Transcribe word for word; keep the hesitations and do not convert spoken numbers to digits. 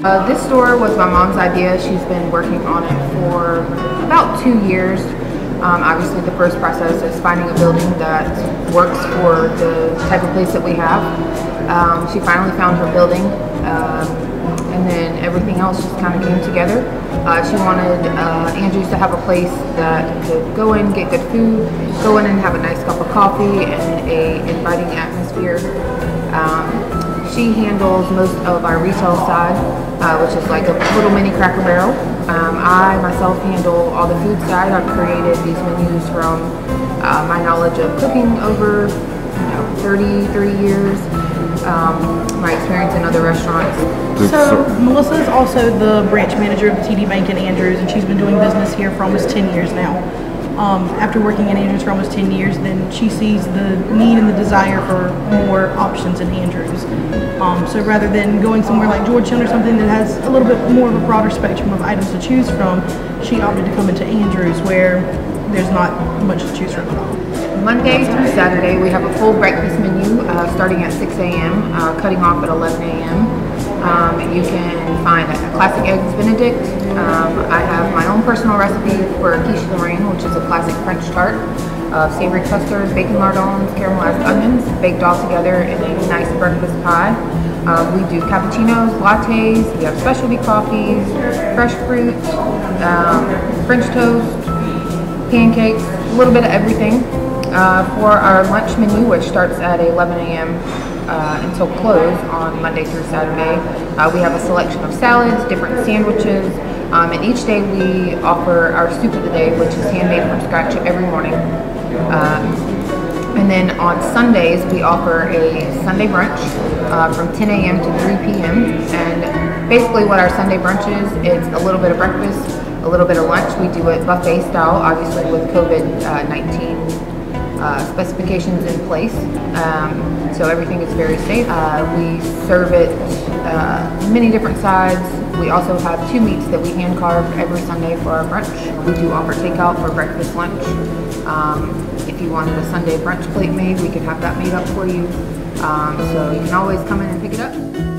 Uh, this store was my mom's idea. She's been working on it for about two years. Um, obviously, the first process is finding a building that works for the type of place that we have. Um, she finally found her building, um, and then everything else just kind of came together. Uh, she wanted uh, Andrews to have a place that could go in, get good food, go in and have a nice cup of coffee and a inviting atmosphere. Um, She handles most of our retail side, uh, which is like a little mini Cracker Barrel. Um, I myself handle all the food side. I've created these menus from uh, my knowledge of cooking over you know, thirty-three years, um, my experience in other restaurants. So Melissa is also the branch manager of T D Bank in Andrews, and she's been doing business here for almost ten years now. Um, after working in Andrews for almost ten years, then she sees the need and the desire for more options in Andrews. Um, so rather than going somewhere like Georgetown or something that has a little bit more of a broader spectrum of items to choose from, she opted to come into Andrews where there's not much to choose from at all. Monday through Saturday, we have a full breakfast menu uh, starting at six A M, uh, cutting off at eleven A M Um, you can find a classic eggs Benedict. Um, I have my own personal recipe for a quiche Lorin, which is a classic French tart of savory custards, bacon lardons, caramelized onions, baked all together in a nice breakfast pie. Uh, we do cappuccinos, lattes, we have specialty coffees, fresh fruit, um, French toast, pancakes, a little bit of everything. Uh, for our lunch menu, which starts at eleven A M Uh, until close on Monday through Saturday. Uh, we have a selection of salads, different sandwiches, um, and each day we offer our soup of the day, which is handmade from scratch every morning. Um, and then on Sundays, we offer a Sunday brunch uh, from ten A M to three P M And basically what our Sunday brunch is, it's a little bit of breakfast, a little bit of lunch. We do it buffet style, obviously with COVID nineteen Uh, specifications in place, um, so everything is very safe. Uh, we serve it uh, many different sides. We also have two meats that we hand carve every Sunday for our brunch. We do offer takeout for breakfast, lunch. Um, if you wanted a Sunday brunch plate made, we could have that made up for you. Um, so you can always come in and pick it up.